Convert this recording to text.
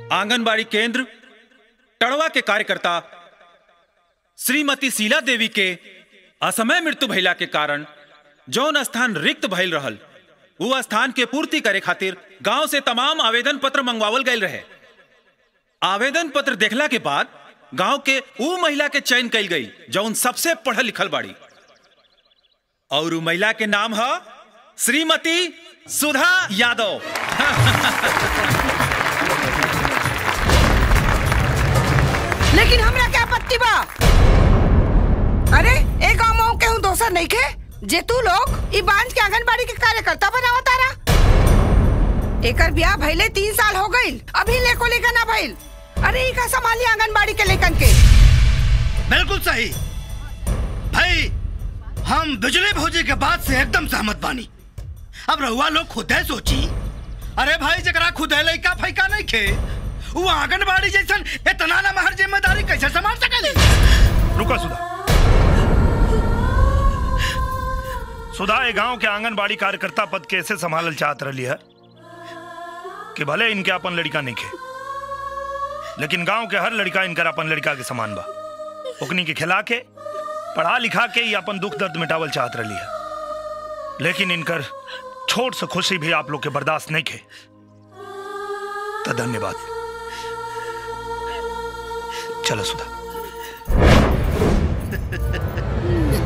आंगनबाड़ी केंद्र टड़वा के कार्यकर्ता श्रीमती शीला देवी के असमय मृत्यु भइला के कारण जौन स्थान रिक्त भइल रहल वो स्थान के पूर्ति करे खातिर गांव से तमाम आवेदन पत्र मंगवावल गए रहे। आवेदन पत्र देखला के बाद गांव के वो महिला के चयन कल गई जौन सबसे पढ़ल लिखल बाड़ी और वो महिला के नाम है श्रीमती सुधा यादव। लेकिन हमरा क्या आपत्ति बा? अरे एक गाँव के हूँ दोसर नहीं के जे तू लोग ई बांझ के आंगनबाड़ी के कार्यकर्ता बनावा तारा। एकर ब्याह भइले 3 साल हो गईल, अभी लेको लेकर ना भइल। अरे ई का संभाली आंगनबाड़ी के लेकन के। बिल्कुल सही भाई, हम बिजली भौजी के बात से एकदम सहमत बानी। अब रहुआ लोग खुदे सोची, अरे भाई जकरा खुदे लइका फैका नहीं खे वो आंगनबाड़ी जैसन इतना ना महर जिम्मेदारी कैसे संभाल सकेली? रुका सुधा ये गांव के आंगनबाड़ी कार्यकर्ता पद कैसे संभालल चाहत रही है कि भले इनके अपन लड़का नहीं खे, लेकिन गांव के हर लड़का इनकर अपन लड़का के समान बा। ओकनी के खिला के पढ़ा लिखा के ही अपन दुख दर्द मिटावल चाहत रही है, लेकिन इनकर छोट से खुशी भी आप लोग के बर्दाश्त नहीं खे। तो धन्यवाद। चलो सुधा।